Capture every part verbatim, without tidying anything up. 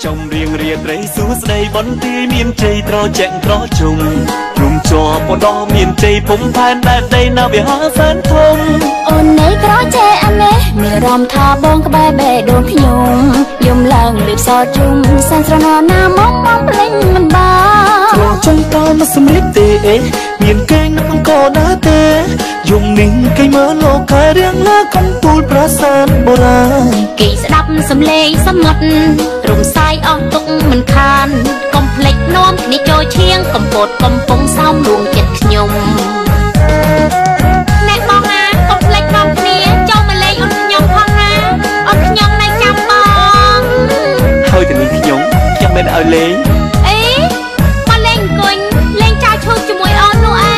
ចំរៀងរៀបរៃសួស្ដីបន្ទាយមានជ័យត្រជាក់ត្រជុំរុំជាប់បដោះមានជ័យពុំផែនដែនដីនៅវិហារសែនធំអូននៃក្រចេអានេះមានរំថាបងក្បែរបេះដូងខ្ញុំយំឡើងលៀបសជុំសែនស្រណោណាមកមកភ្លេងមិនបានត្រចង់តើមកសម្លៀកទេអេមានគេនឹងអង្គណាទេយំនឹងគេមើលលោកកាយរៀងលើកំពូលប្រាសាទបុរាណគេស្ដាប់សំឡេងសមុទ្ររំសាយអស់ទុកមិនខានកុំភ្លេចនាំគ្នាចូលឈៀងកំពតកំពុងសោមរួងចិត្តខ្ញុំអ្នកបងណាកុំភ្លេចនាំគ្នាចូលមកលេងអូនខ្ញុំផងណាអូនខ្ញុំនៅចាំបងហើយទៅនេះខ្ញុំខ្ញុំមិនឲ្យលេងអេមកលេងអង្គុញលេងចៅឈូកជាមួយអូននោះអី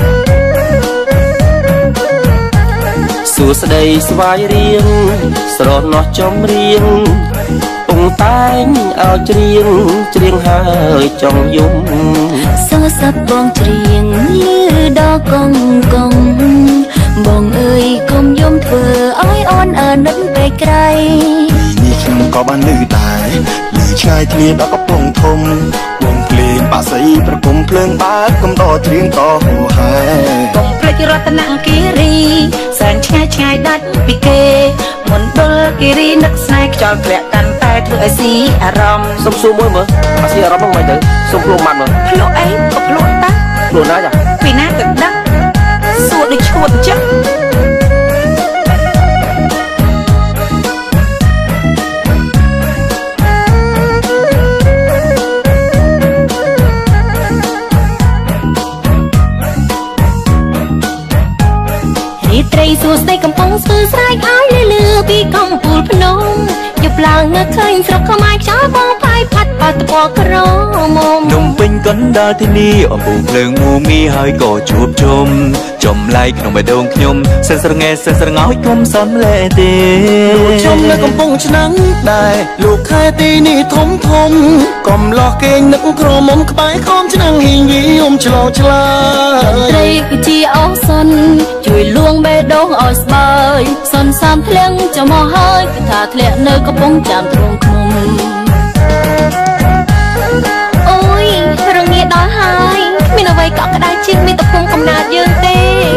សួស្ដីស្វាយរៀងស្រណោះចំរៀងពងតែងឲ្យច្រៀងច្រៀងហើយចង់យំសើសបបងច្រៀងលឺដល់កងកងបងអើយកុំយំធ្វើឲ្យអូនអើនឹកពេកក្រៃនេះខ្ញុំក៏បានលឺដែរលឺឆ្ងាយគ្នាដល់កំពង់ធំវងភ្លេងបាសីប្រគំភ្លើងបាតកំដរច្រៀងតហូហែកុំភ្លេចរតនគិរីសែនឆ្ងាយឆ្ងាយដាច់ពីគេមណ្ឌលគិរីនឹកស្នេហ៍ខ្យល់ធ្លាក់កាន់តែធ្វើឲ្យស៊ីអារម្មណ៍សុំសួរមួយមើលអាស៊ីអារម្មណ៍ហ្នឹងមិនទៅសុំភ្លុំម៉ាត់មើលភ្លុំអីក៏ភ្លុំតាភ្លុំណាចាពីណាទៅដឹងសួរដូចឈួតអញ្ចឹងត្រីសួស្ដីកំពុងស្ទើរស្រែកឲ្យលឺលឺពីកំពូលភ្នំយប់ឡើងនៅឃើញស្រុកខ្មែរខ្យល់បងផាយផាត់បាត់តពណ៌ក្រមុំនំពេញកណ្ដាលទីនេះអំពូភ្លើងមូមីហើយក៏ជួបជុំចំឡាយក្នុងបេះដូងខ្ញុំសិនស្រងែសិនស្រងោចខ្ញុំសំលែទេលោកខ្ញុំនៅកំពុងឆ្នាំងដែរលោកខែទីនេះធំធំកំឡោះគេនឹកក្រមុំក្បែរខំឆ្នាំងហ៊ីងយីអ៊ំឆ្លោឆ្លាត្រីគឺជាអូសុនជួយលួងបេះដូងឲ្យស្បើយសុនសាមធ្លៀងចាំមកហើយគឺថាធ្លាក់នៅកំពុងចាំទ្រង់ឃុំអូយរងាដល់ហើយគ្មានអ្វីកក់ក្ដៅជាងមានតពុំកំណើតយើងទេ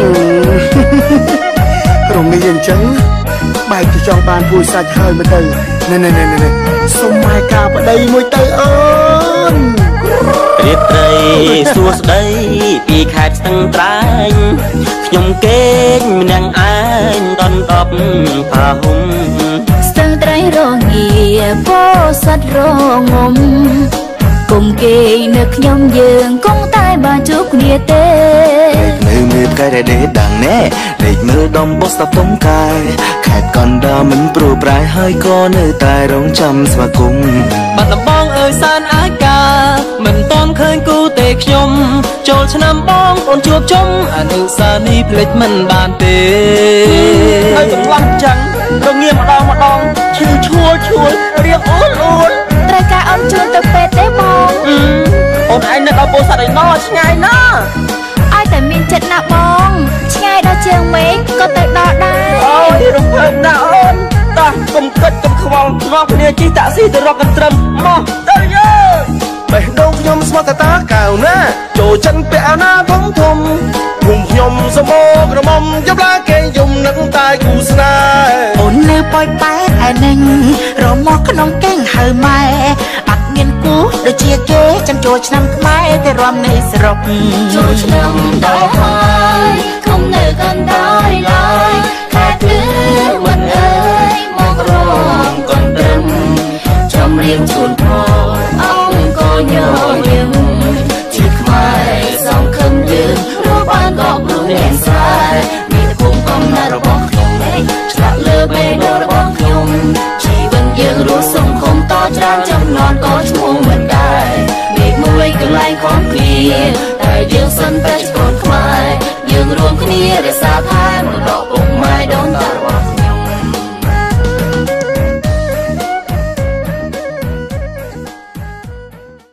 រងាអញ្ចឹងបែកទៅចង់បានពួយសាច់ហើយមើលទៅណែណែណែណែសុំម៉ែកាប្តីមួយទៅអូនរៀបត្រីសួស្ដីពីខេត្តស្ទឹងត្រែងខ្ញុំគេងម្នាក់ឯងដនដប់ផាហុំស្ទឹងត្រែងរងាពោសត្វរងំគុំគេនៅខ្ញុំយើងគង់តែបានជួបគ្នាទេនៅមើលផ្កាយដែលដាំងណែលេចមើលដុំបុស្តាពុំកាយខេត្តកណ្ដាលមិនព្រោះប្រែហើយក៏នៅតែរងចាំស្វាគមន៍បាត់ដំបងអើយសានអាយកាមិនតន់ឃើញគូទេខ្ញុំចូលឆ្នាំបងអូនជួបជុំអនុសានីភ្លេចមិនបានទេហើយចង្លោះចឹងរងាម្ដងម្ដងឈឺឈួលឈួលរៀងអូនអូនត្រូវការអូនជួនទៅពេទ្យទេបងអូនឯងនៅដល់ពោធិ៍សាត់ឯណោះឆ្ងាយណាស់ឲ្យតែមានចិត្តណាបងឆ្ងាយដល់ជើងមេឃក៏ទៅដល់ដែរអូយរំភើបណាស់អូនតោះកុំគិតកុំខ្វល់នាំគ្នាជិះតាក់ស៊ីទៅរកកន្ទ្រឹមមកទៅយើងបេះដូងខ្ញុំស្មោះតតាកៅណាចូលចិនពាក់អាណាធំធំភូមិខ្ញុំសមោក្រមុំយប់ឡើងគេយំនឹងតែគូស្នេហ៍អូនលើប៉ោយប៉ែតឯនឹងរមកក្នុងកេងហៅម៉ែអត់មានគូដូចជាគេចាំចូលឆ្នាំខ្មែរទៅរំនៃស្រុកចូលឆ្នាំដល់ហើយគុំនៅកណ្ដាលឡើយខែភ្លឺមិនអើយមករងកន្ទ្រឹមចំរៀងជូនផងអង្គក៏ញញឹមជាខ្មែរសងខឹមយើងរកបានក៏ព្រោះអ្នកស្រាយមានភូមិកំណើតរបស់ខ្ញុំនេះឆ្លាក់លើបេះដូងរបស់ខ្ញុំជីវិតយើងរស់សង្គមតច្រើនចំណន់ក៏ឈ្មោះមិនដែរមេឃមួយកន្លែងខំគ្នាតែយើងសិនតែ